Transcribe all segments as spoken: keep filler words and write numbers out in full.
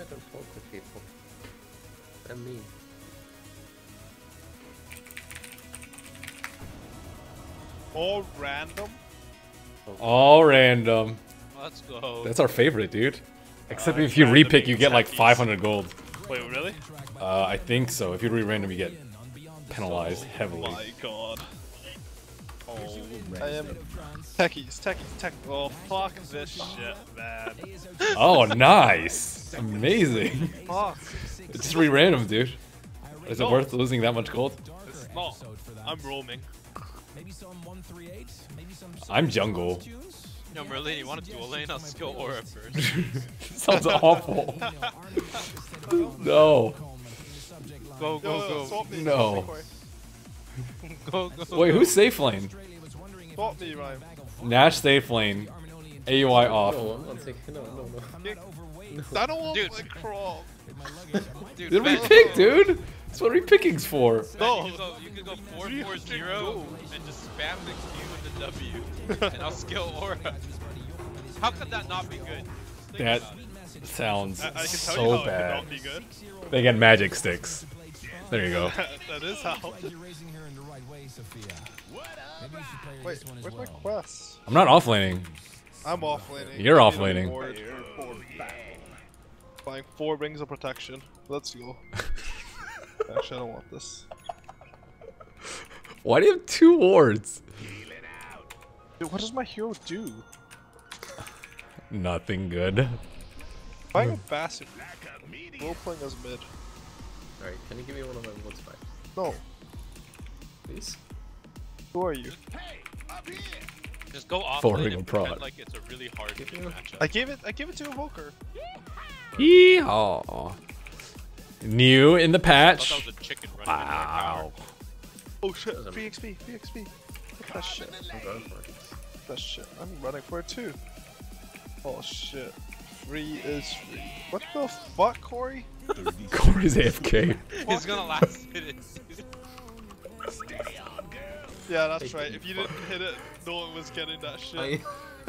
don't talk with people. I'm mean. All random? All random. Let's go. That's our favorite, dude. Except Uh, if you random repick, you get like means five hundred gold. Wait, really? Uh, I think so. If you re-random, you get penalized heavily. Oh my god. Oh, I am techies, techies, tech. Oh, fuck this shit, man. Oh, nice. Amazing. Fuck. Just re-random, dude. Is it No. worth losing that much gold? It's not. I'm roaming. I'm jungle. Yo, Merlin, you want to dual lane? I'll skill Aura first. Sounds awful. No. Go, Yo, go, yo, go. swap me, No. swap me, Go, go. Wait, who's safe lane? Corey. Swap me, Ryan. Nash safe lane. A U I off. No, one, one second. No, no, no. I don't want Dude. my crawl. Dude, Then man, repick, dude. That's what repicking's for. No. You could go, you could go four four zero and just spam the Q and the W, and I'll skill Aura. How could that not be good? Think That about it. sounds I, I can tell so you how it bad. could not be good. They get magic sticks. There you go. That is how. Wait, where's my quest? I'm not offlaning. I'm offlaning. You're I need a offlaning. board. Buying four rings of protection. Let's go. Actually, I don't want this. Why do you have two wards? Dude, what does my hero do? Nothing good. Buying a Bastion. Role playing as mid. Alright, can you give me one of my woods back? No. Please? Who are you? Just go off Four lane ring and prod. pretend like it's a really hard Give team me a- matchup. I gave it. I gave it to Evoker. Yeehaw. New in the I patch. thought that was a chicken running Wow. Oh shit! Doesn't- Free X P. Free X P. Look at that shit. I'm going for it. That shit. I'm running for it too. Oh shit. Free is free. What the fuck, Corey? Corey's A F K. in there. He's gonna last hit it. Yeah, that's right. If you didn't hit it, no one was getting that shit. I,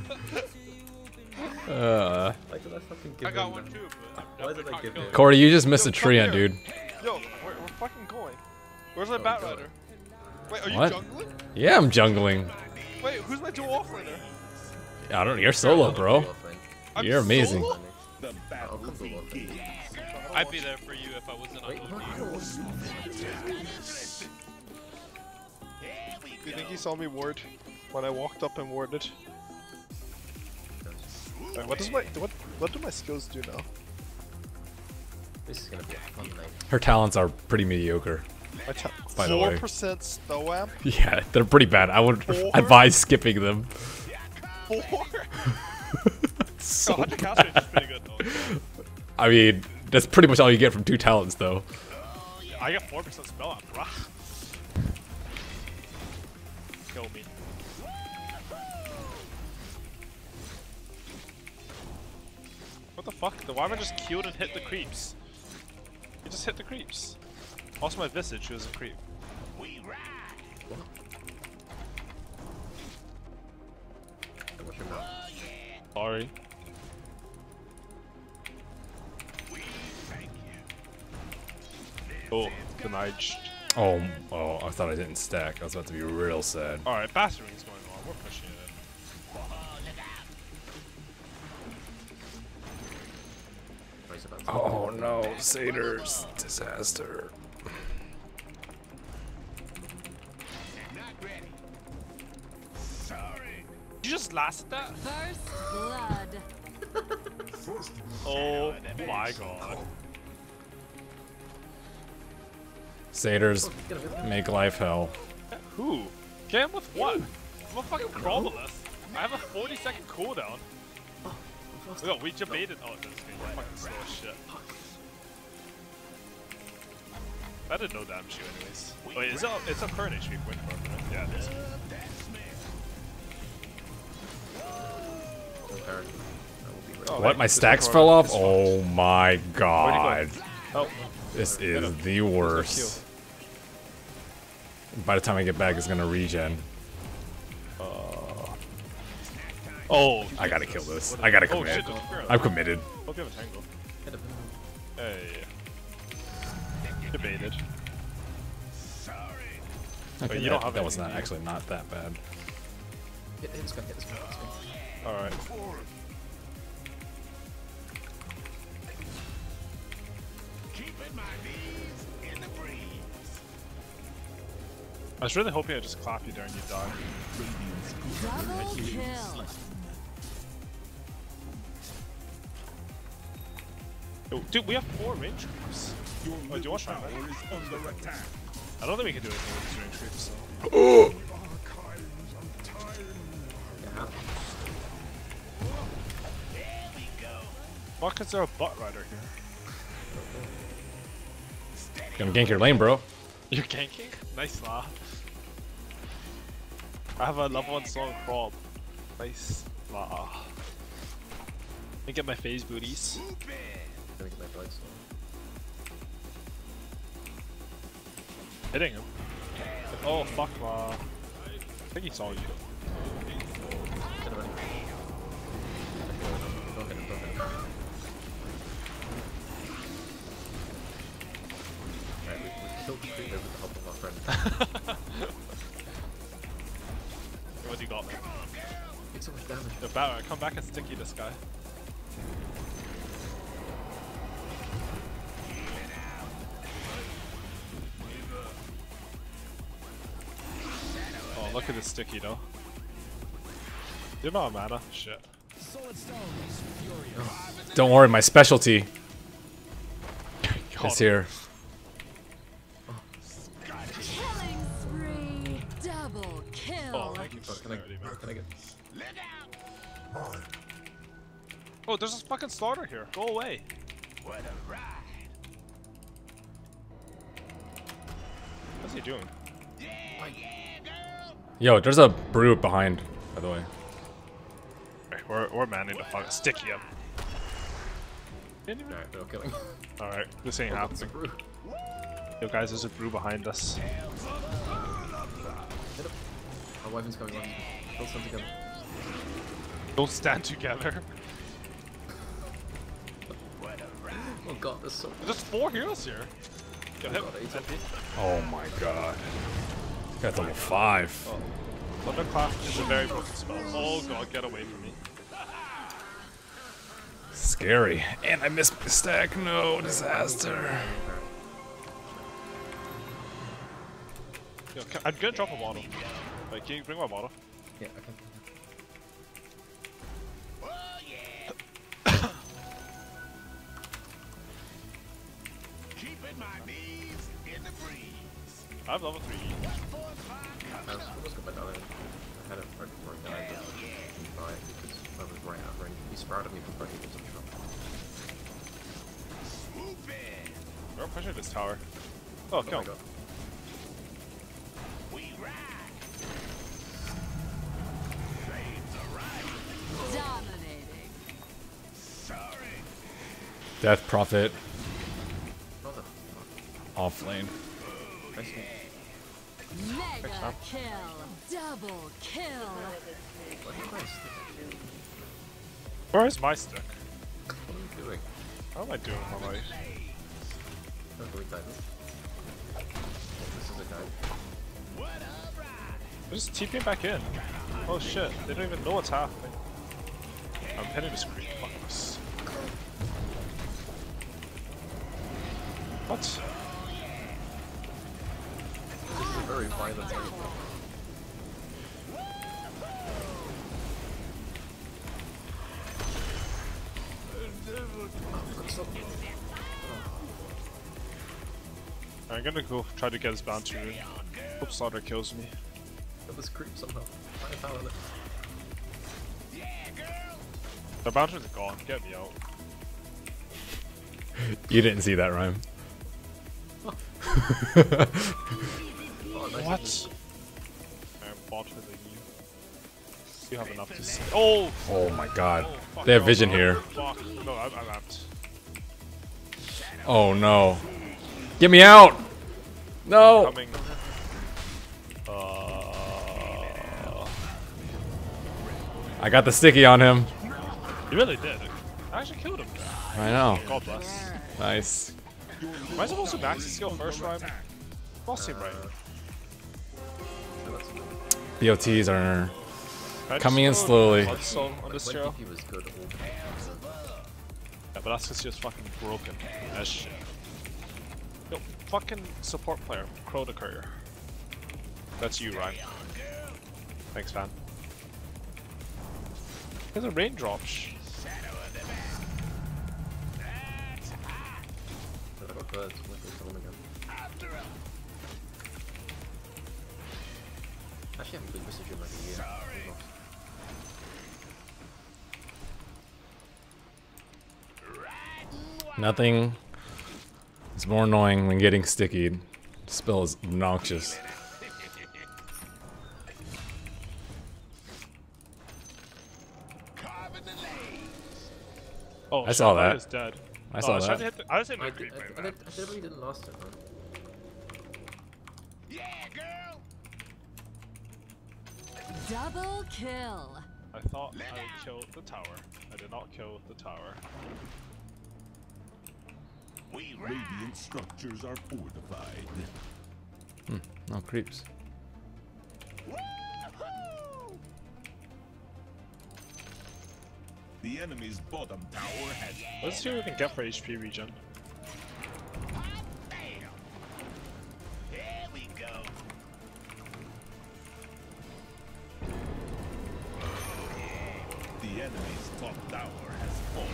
Uh, why did I fucking give I got him one that? too, but Why I'm did I definitely give not him- Corey, you just missed Yo, a come tree, here. dude. Yo, we're, we're fucking going. Where's my Bat Rider? Wait, are you What? jungling? Yeah, I'm jungling. Wait, who's my dual offlaner? I don't. You're solo, bro. I'm You're amazing. solo? I'll come to one thing. I'd be there for you if I wasn't on Wait, O what? D. I don't want Do you think he saw me ward when I walked up and warded? Wait, what does my what what do my skills do now? This is gonna be a fun night. Her talents are pretty mediocre. My ta By the way. four percent stow amp. Yeah, they're pretty bad. I would Four? advise skipping them. Four. So Oh, one hundred cast rate is pretty good though. I mean, that's pretty much all you get from two talents, though. I got four percent spell amp, bruh. Kill me. What the fuck? The Wyvern just queued and hit the creeps. He just hit the creeps. Also, my Visage was a creep. What's your mouth? Sorry. Oh, denied. Oh, oh, I thought I didn't stack. I was about to be real sad. Alright, Bastioning's going on. We're pushing it. Raise about Oh no, Satyrs. Disaster. You just lasted that? First blood. Oh my god. Satyrs make life hell. Who? Cam with what? I'm a fucking Crawlerless. I have a forty second cooldown. Yo, we debated. Oh, this game. You're fucking slow as shit. I did no damage to you anyways. Wait, is it, it's a current H P point for right? Yeah, it is. Apparently. That will be Oh, right. What? wait, My this is stacks for- fell off? this one. Oh my god. Oh, This Get is him. the worst. By the time I get back, it's gonna regen. oh, I gotta kill this. I gotta Oh commit. shit, there's a Pharaoh. I'm committed. I'll give a tangle. Hit him, Hey. Debated. Okay, you that, don't have that was anything, not do you? actually not that bad. Hit, hit this guy, hit this guy, hit this guy. Alright. I was really hoping I'd just clap you there and you die. Double kill. Oh, dude, we have four range creeps. Oh, do you want to try that? I don't think we can do anything with these range creeps, so. Fuck, is there a butt rider here? Gonna gank your lane, bro. You're ganking? Nice lah. I have a level one song crawl. Nice lah. Let me get my phase booties. Let me get my blades. Hitting him. Oh fuck lah. I think he saw you. Hit him, hit him. Don't hit him, don't hit him. Alright, we, we killed the creeper with the help of our friend. What do you got, man? Did so much damage. The Batter, come back and sticky this guy. Oh, look at this sticky though. You're not a mana. Shit. Don't worry, my specialty God. is here. Killing spree. Double kill. Oh, thank you Oh, for can I, clarity, man. can I get... Oh, there's a fucking slaughter here. Go away. What's he doing? Yo, there's a brute behind, by the way. Okay, we're, we're manning to fucking sticky him. Didn't even- Alright, no killing. Alright, this ain't It's a happening. brew. Yo guys, there's a brew behind us. Hit him. Our weapon's coming on. Kill some together. Don't stand together. Oh god, there's so There's four heroes here. Yo, hit God, him. eight of them. Oh my god. Got level five. Oh. Thunderclap is a very broken spell. Oh god, get away from me. Scary. And I missed my stack. No, disaster. Yo, can, I'm gonna drop a bottle. Wait, can you bring my bottle? Yeah, okay. I have level three. I was almost got my dollar. I had it right before I died, but I didn't buy it because I was right out range. He sprouted me before I could get to the shop. We're pushing this tower. Oh, Oh kill my him. god. Dominating. Death Prophet What the fuck? off lane. Nice one. Mega kill. Double kill. What are you guys doing? Where is my stick? What are you doing? How am I doing with my life? Don't delete that. This is a guy. They're just TPing back in. Oh shit, they don't even know what's happening. I'm hitting this creep. Fuck this. What? This is a very violent game. I'm gonna go try to get his bounty rune. Hope Slaughter kills me. Got this creep somehow. Find a power in it. The bounties are gone. Get me out. You didn't see that rhyme. Oh, nice. What? I'm botter than you. You have enough to say. Oh! Oh my god. Oh, fuck, They have no, vision no, here. Fuck. No, I'm, I'm amped. Oh no. Get me out! No! Coming. Uh, I got the sticky on him. you really did. I actually killed him. I know. God bless. Nice. Am I supposed to max the skill first, Ryan? Boss seem right. So that's annoying. B O Ts are Can I coming in just slowly. throw Bloodstone on this When hero? D P was good all the Yeah, but that's just just fucking broken as shit. Yo, fucking support player, Crow the Courier. That's you, Ryan. Thanks, fan. There's a raindrops. But I got birds. I'm not gonna kill them again. Actually, I haven't been messaging in like a year. I'm lost. Nothing is more annoying than getting sticky. Spell is obnoxious. Oh, I saw Shadowlight that. is dead. I Oh, saw was trying that. to hit the- I was hitting I, the did, green I, wave, I, man. did, I definitely didn't last it, man. Double kill. I thought I would kill the tower. I did not kill the tower. Radiant structures are fortified. Hmm, no creeps. The enemy's bottom tower has Let's see what we can get for H P regen. the enemy's top tower has fallen.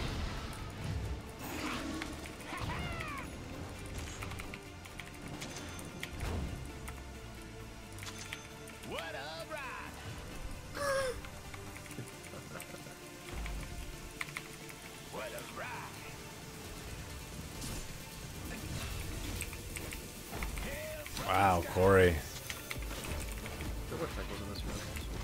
Wow, Corey. There were cycles in this room.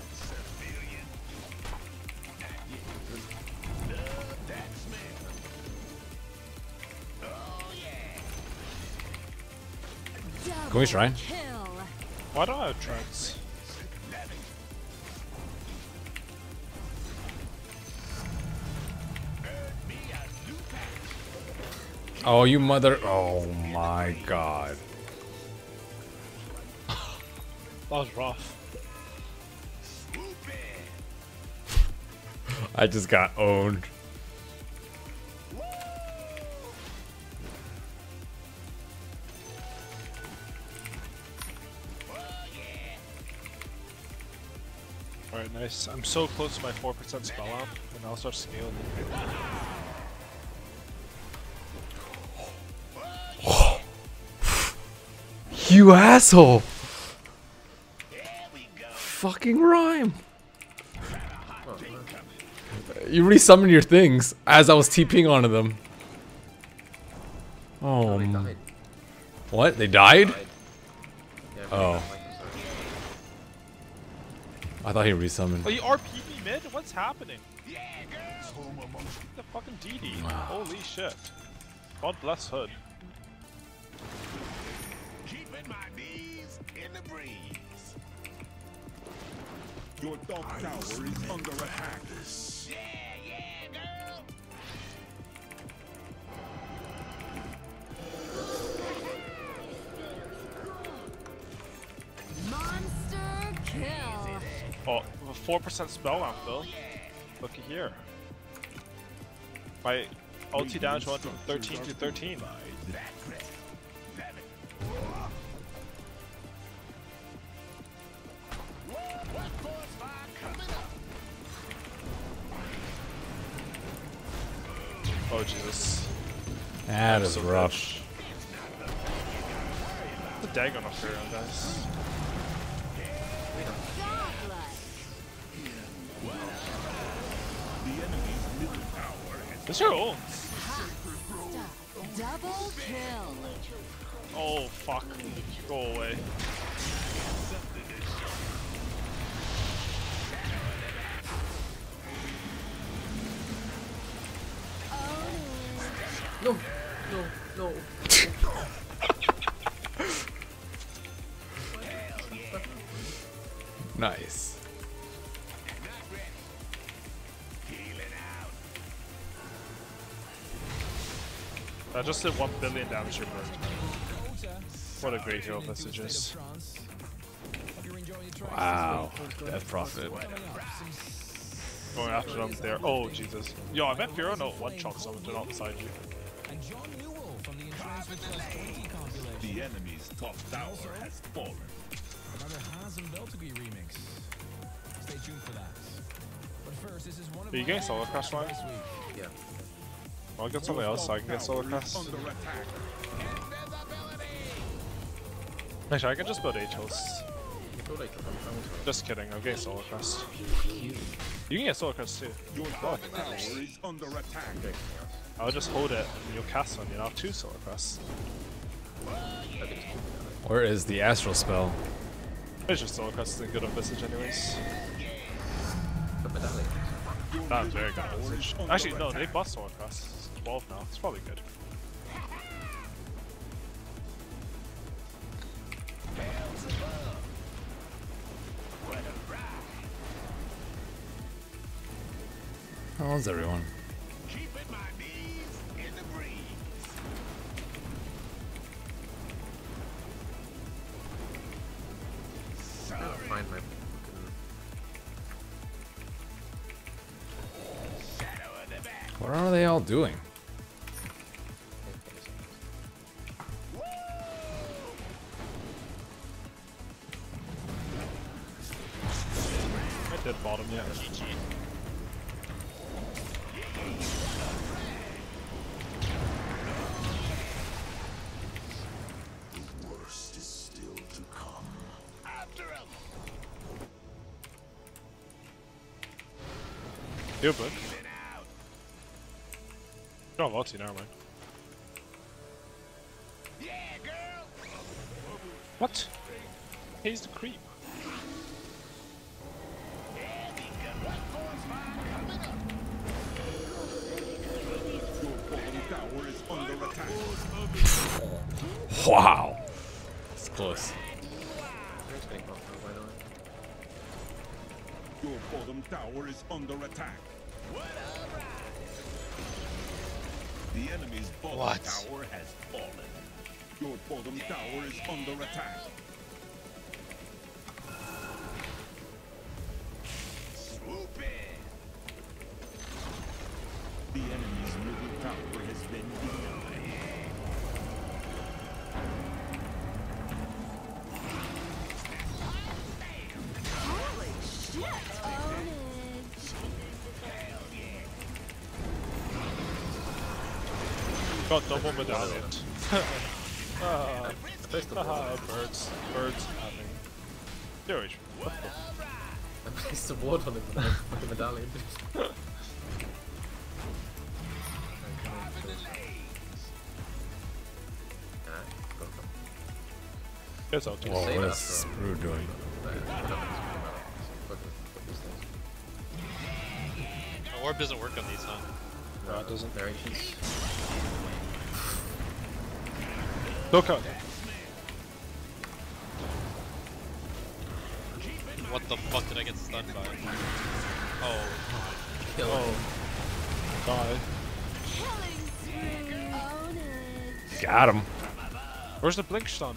Double Can we shrine? kill. Why don't I have trance? Oh, you mother. Oh my god. That was rough. I just got owned. Alright, nice. I'm so close to my four percent spell out, and I'll start scaling. You asshole! Fucking rhyme. Oh, man. You resummoned your things as I was TPing onto them. Oh, They m- died. what? They died? Died. Yeah, Oh. like, so- I thought he resummoned. Oh, you R P me mid? What's happening? The fucking D D. Holy shit. God bless Hood. Keeping my knees in the breeze. Your top tower is under attack. Yeah, yeah, girl. Monster kill. Oh, with a four percent spell out, Phil. Looky here. My ulti damage went from thirteen to thirteen. Oh Jesus. That is So rough. The dagger on Furion, guys. Godlike. The enemy's middle tower has This your ult. Hot stuff. Double kill. Oh fuck. Go away. No, no, no. Nice. I just did one billion damage per turn. What a great hero message is. Wow. Death Prophet. Going after them there. Oh, Jesus. Yo, I met Firo. No, one shot someone to not beside you. The enemy's top tower has fallen. Another Hazen Beltagui remix. Stay tuned for that. But first, this is one of Are you getting solo crash line? Yeah. I'll get somebody else so I can get solo crash. Under attack. Actually, I can just build H hosts. You feel like I'm I'm Just kidding, I'm getting solo crash. You can get solo crash too. Your top tower is under attack. I'll just hold it and you'll cast one, you'll have two solo crash. Where is the astral spell? It's just solo crash is a good on message anyways. But medallion. That's very good on message. Actually, no, they bust solo crash. It's twelve now, it's probably good. How is everyone? I'll find my fucking... What are they all doing? I did bottom yet. Worst is still to come. After him. You're good. You don't have ulti, never mind. Yeah, girl. What? He's the creep. Your bottom tower is under attack. Wow. It's close. There's getting buffed now, by the way. Your bottom tower is under attack. The enemy's bottom What? tower has fallen. Your bottom tower is under attack. Swoop in. The enemy's middle tower has been denied. Holy shit! Ownage. Got double medallion. uh, First of all, haha, birds. Birds having. Dude, what the? I placed a ward on it with the fucking medallion. It's okay. Whoa, Save what it is after- Sprue doing? My orb doesn't work on these, huh? No, it doesn't. Variations. Look out. What the fuck did I get stunned by? Oh, Kill Oh. him. Die. Killing spree. Ownage. Got him. Where's the blink stun?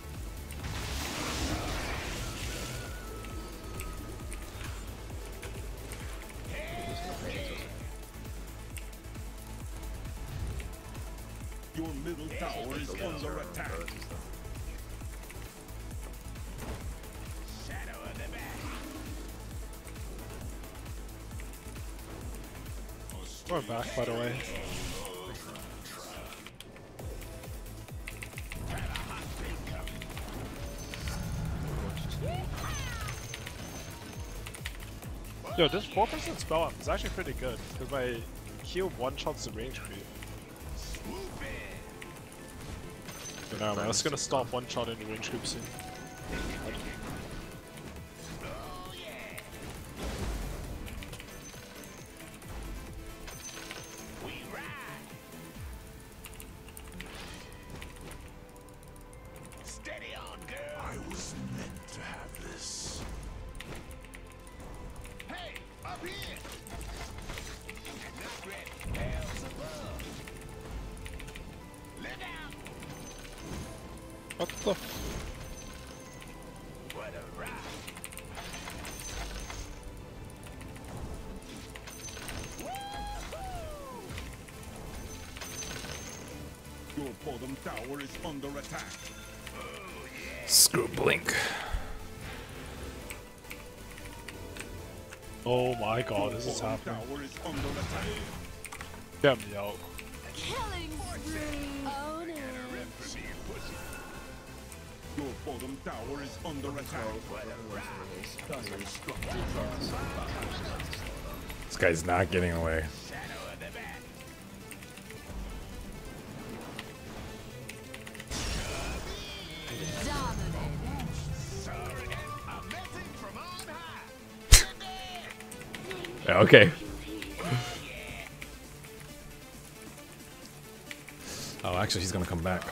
Your middle tower is under attack. We're back, by the way. Yo, this four percent spell up is actually pretty good, because my heal one-shots the range creep. No man, that's gonna stop one-shot into range creep soon. I was meant to have this. Hey, up here! Not ready. Hells above. What the f- Your bottom tower is under attack. Screw Blink. Oh my god, this is Bottom happening. tower is under attack. Get me out. Killing spree. Own it. Your bottom tower is under attack. This guy's not getting away. Yeah, okay. Oh, actually, he's gonna come back.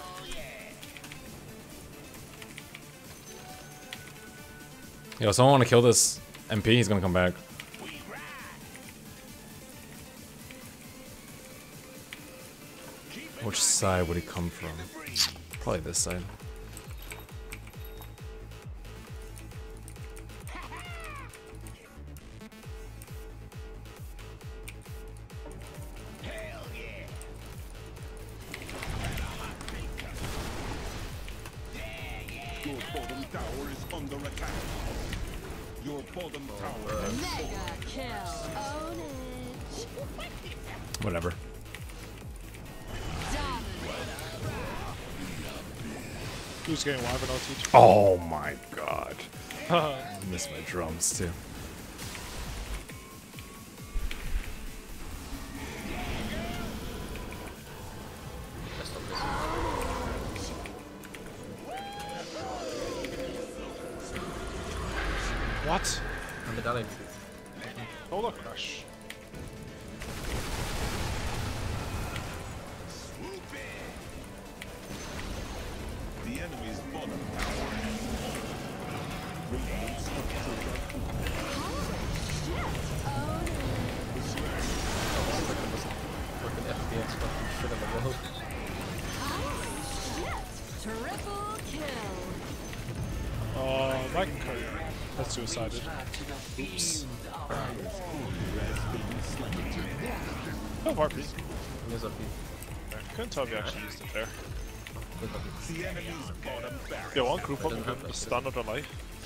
Yo, someone want to kill this M P? He's gonna come back. Which side would he come from? Probably this side. Your bottom tower is under attack. Your bottom tower has Mega kill. Own it. Whatever. Who's getting live and I'll teach? Oh my god. I miss my drums too. What? I'm medallion. Oh look, crash. the enemy's bottom tower has fallen. Radiant structures are Fucking F P S fucking shit in the world. Triple kill. Uh, that courier. That's suicided. Oops. Oh, Harpy. Here's a P. Couldn't tell if you actually used it there. the enemy's bottom barracks. Yeah, one group up Doesn't have with the that. stun of their life.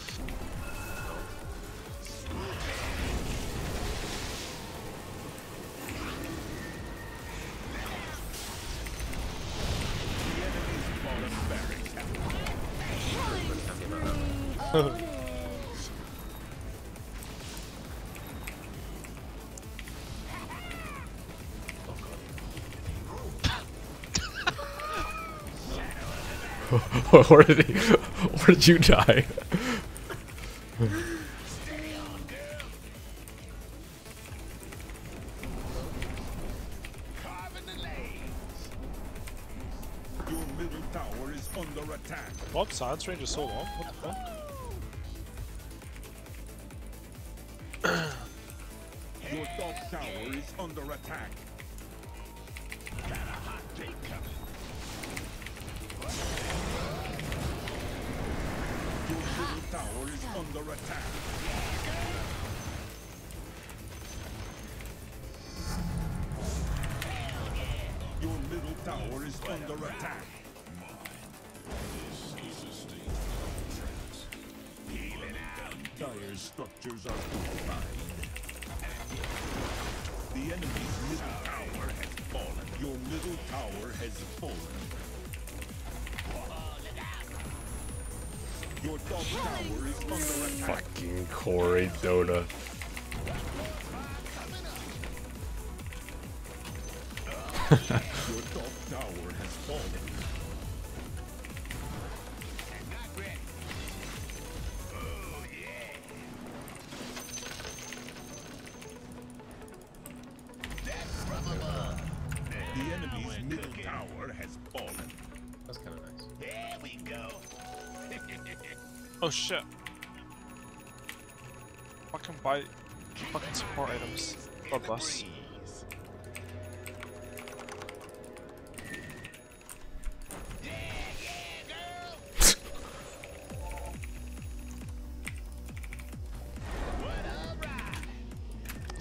Where did he? Where did you die? Your middle tower is under attack. What? Silence range is so long? What the fuck? Your top tower is under attack. Your middle tower is under attack. Your middle tower is under attack. Dire structures are fortified. The enemy's middle tower has fallen. Your middle tower has fallen. Your top tower is under attack. Fucking Corey Dota. Your top tower has fallen. The enemy's middle tower has fallen. That's kind of nice. There we go. Oh shit. Fucking buy fucking support items. God bless.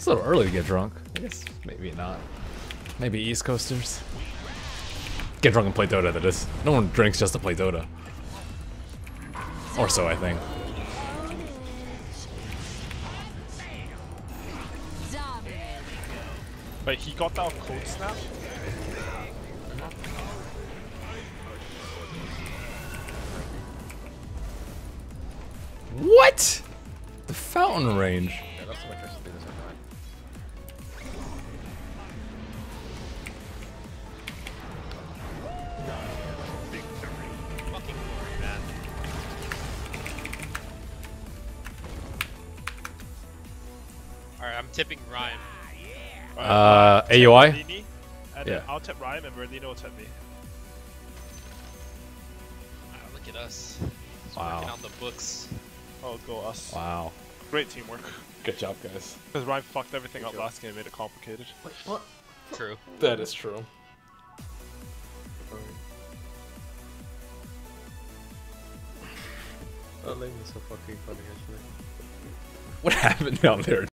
It's a little early to get drunk. I guess maybe not. Maybe East Coasters. Get drunk and play Dota, that is. No one drinks just to play Dota. Or so, I think. Dominate. Wait, he got that code snap? What? The fountain range. Yeah, that's so much I should do this or not. Fucking glory, man. Alright, I'm tipping Ryan. Uh, A U I? Merlini, and Yeah. then I'll tip Ryan and Merlino will tip me. Wow, look at us. Just Wow. working on the books. Oh, go us. Wow. Great teamwork. Good job, guys. Because Ryan fucked everything Good up job. last game and made it complicated. Wait, what? True. That is true. That lane was so fucking funny actually. What happened down there?